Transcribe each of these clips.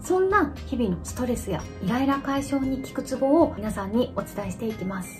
そんな日々のストレスやイライラ解消に効くツボを皆さんにお伝えしていきます。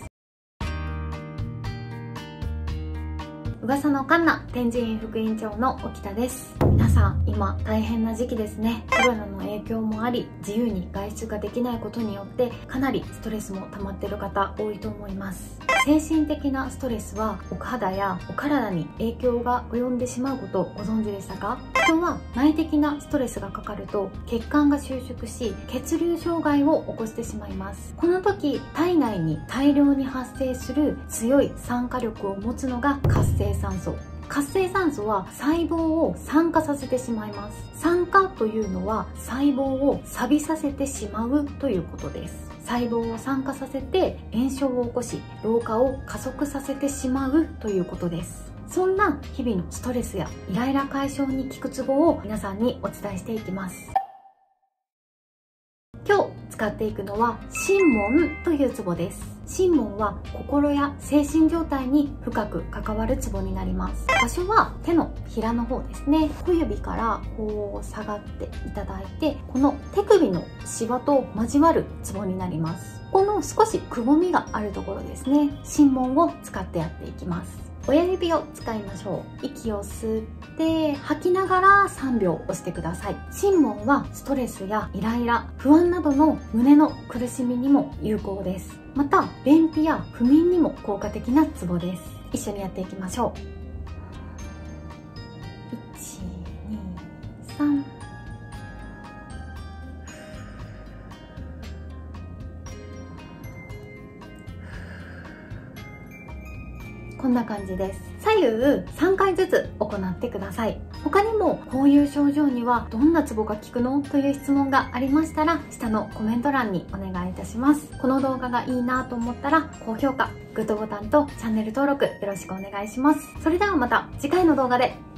噂のカンナ天神院副院長の沖田です。皆さん今大変な時期ですね。コロナの影響もあり、自由に外出ができないことによってかなりストレスも溜まっている方多いと思います。精神的なストレスはお肌やお体に影響が及んでしまうことをご存知でしたか？人は内的なストレスがかかると血管が収縮し血流障害を起こしてしまいます。この時体内に大量に発生する強い酸化力を持つのが活性酸素。活性酸素は細胞を酸化させてしまいます。酸化というのは細胞を錆びさせてしまうということです。細胞を酸化させて炎症を起こし老化を加速させてしまうということです。そんな日々のストレスやイライラ解消に効くツボを皆さんにお伝えしていきます。今日使っていくのは神門というツボです。神門は心や精神状態に深く関わるツボになります。場所は手のひらの方ですね。小指からこう下がっていただいて、この手首のシワと交わるツボになります。この少しくぼみがあるところですね。神門を使ってやっていきます。親指を使いましょう。息を吸って吐きながら3秒押してください。神門はストレスやイライラ、不安などの胸の苦しみにも有効です。また便秘や不眠にも効果的なツボです。一緒にやっていきましょう。1、2、3。こんな感じです。左右3回ずつ行ってください。他にもこういう症状にはどんなツボが効くのという質問がありましたら下のコメント欄にお願いいたします。この動画がいいなと思ったら高評価、グッドボタンとチャンネル登録よろしくお願いします。それではまた次回の動画で。